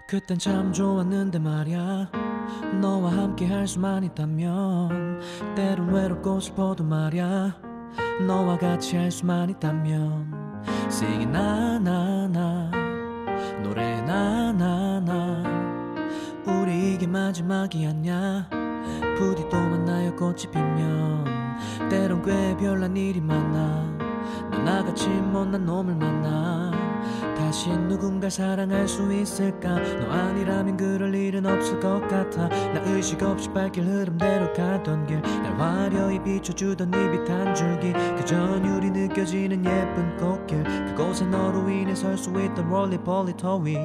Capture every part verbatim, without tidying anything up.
그땐 참 좋았는데 말야. 너와 함께 할 수만 있다면, 때론 외롭고 슬퍼도 말야, 너와 같이 할 수만 있다면. Singing 나나나, 노래 나나나. 우리 이게 마지막이 아냐. 부디 또 만나요 꽃이 피면. 때론 꽤 별난 일이 많아. 너 나같이 못난 놈을 만나 다시 누군가 사랑할 수 있을까. 너 아니라면 그럴 일은 없을 것 같아. 나 의식 없이 발길 흐름대로 가던 길, 날 화려히 비춰주던 이 빛 한 줄기, 그 전율이 느껴지는 예쁜 꽃길, 그곳에 너로 인해 설 수 있던 롤리폴리터 위.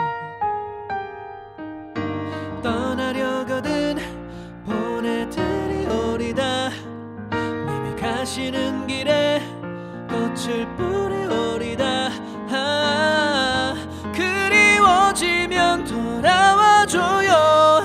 떠나려거든 보내드리오리다. 님이 가시는 길에 꽃을 뿌리오리다. 아, 그리워지면 돌아와줘요.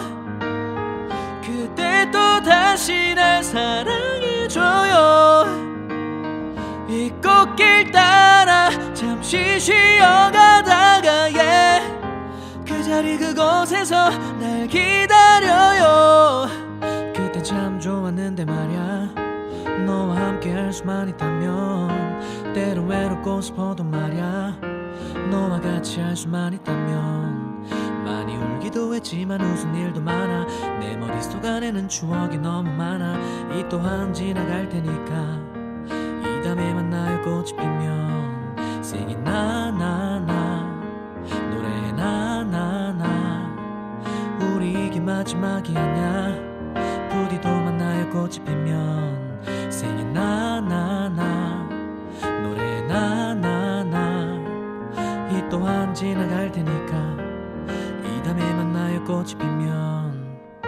그때 또 다시 날 사랑해줘요. 이 꽃길 따라 잠시 쉬어가다가 yeah, 그 자리 그곳에서 날 기다려요. 그땐 참 좋았는데 말야. 너와 함께 할 수만 있다면, 때론 외롭고 슬퍼도 말야, 너와 같이 할 수만 있다면. 많이 울기도 했지만 웃은 일도 많아. 내 머릿속 안에는 추억이 너무 많아. 이 또한 지나갈 테니까 이 다음에 만나요 꽃이 피면. Singing 나나나, 노래 나나나. 우리 이게 마지막이 아냐. 부디 또 만나요 꽃이 피면. Singing 나나나, 노래 나나나. 이 또한 지나갈 테니까 이 다음에 만나요 꽃이 피면.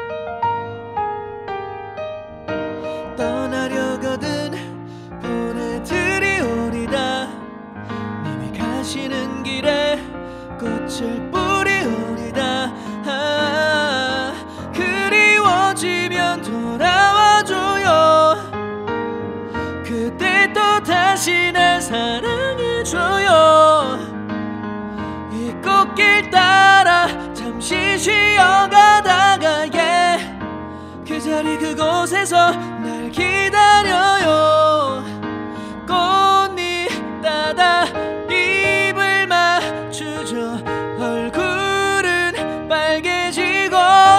떠나려거든 보내드리오리다. 님이 가시는 길에 꽃을 뿌리오리다. 아, 그리워지면 돌아와줘요. 그때 또 다시 날 사랑해줘요. 이 꽃길 따라 잠시 쉬어가다가 yeah, 그 자리 그곳에서 날 기다려요. 꽃잎 따다 입을 맞추죠. 얼굴은 빨개지고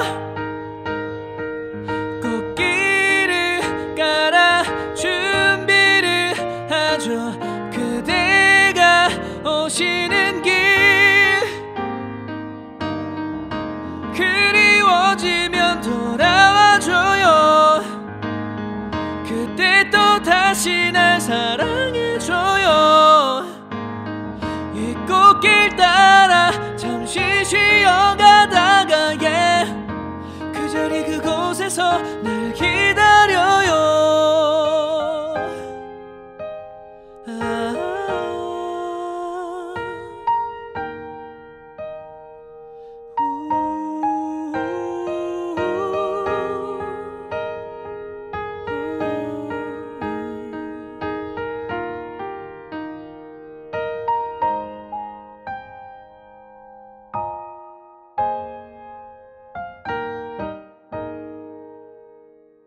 꽃길을 깔아 준비를 하죠. 그대가 오시는 길, 그리워지면 돌아와줘요. 그때 또 다시 날 사랑해줘요. 이 꽃길 따라 잠시 쉬어가다가 yeah, 그 자리 그곳에서 날 기